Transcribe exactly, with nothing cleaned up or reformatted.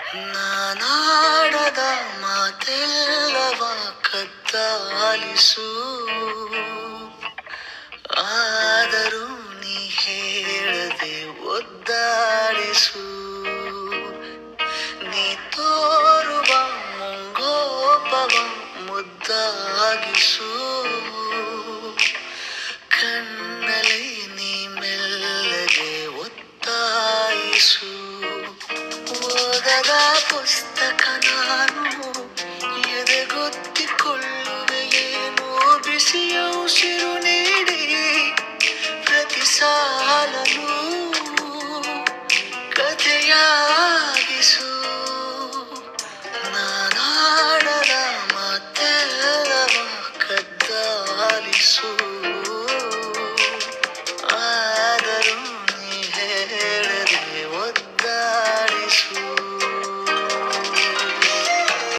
ನಾನಾಡದ ಮಾತೆಲ್ಲವ ಕದ್ದಾಲಿಸು, ಆದರೂ ನೀ ಹೇಳದೆ ಒದ್ದಾಡಿಸು. ನೀ ತೋರುವ ಮುಂಗೋಪವ ಮುದ್ದಾಗಿಸು.